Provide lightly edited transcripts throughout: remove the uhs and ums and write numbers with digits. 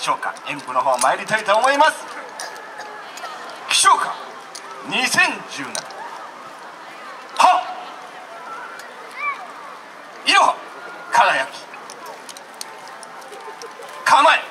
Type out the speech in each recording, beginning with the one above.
唱歌演舞の方参りたいと思います。起唱歌2017、いろは輝き構え。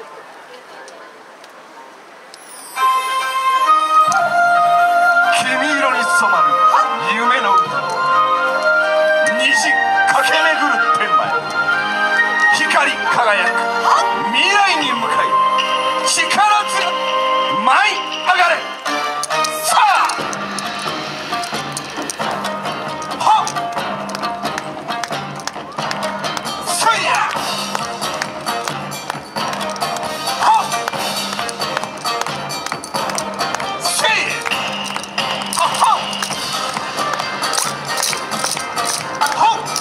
黄色に染まる夢の歌、虹駆け巡る天満、光り輝く未来に向かい力強く舞い上がれ。さあはっそいやはっせいはっはっ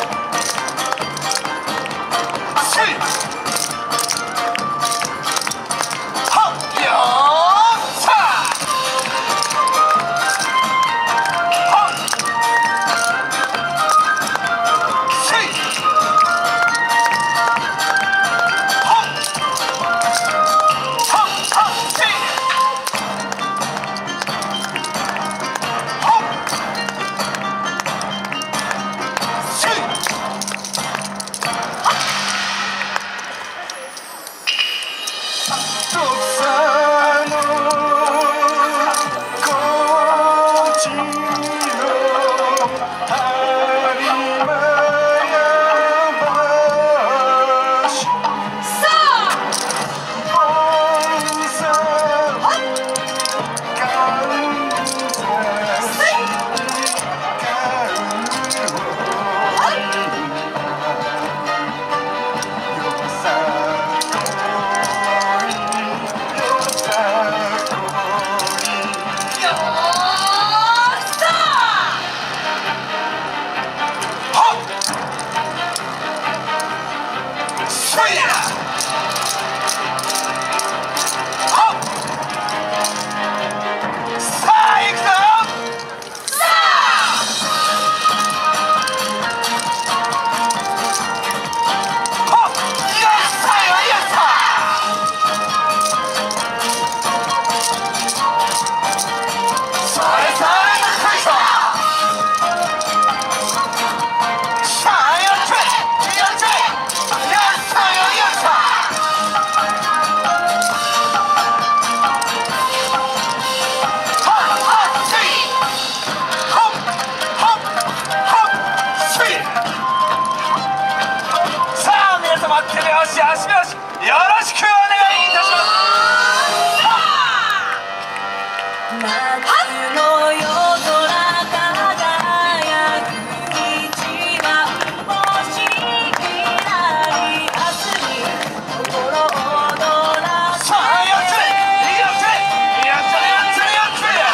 せい手拍子足拍子よろしくお願いいたします。 夏の夜空輝く一番星きらり明日に心躍らせ。 さあやってやってやってやってやってや。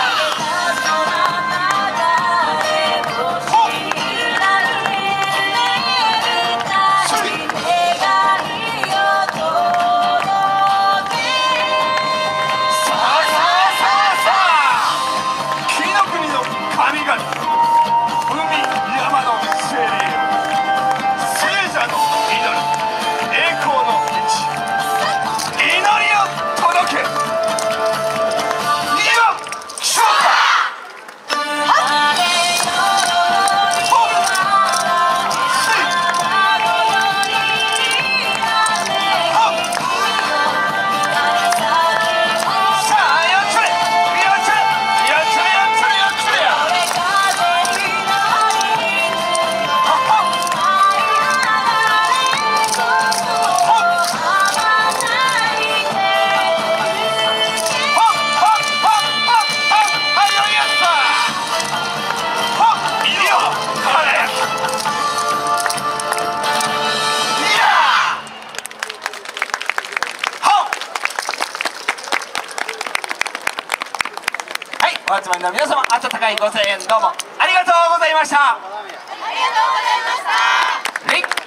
お集まりの皆様、温かいご声援どうもありがとうございました。 ありがとうございました。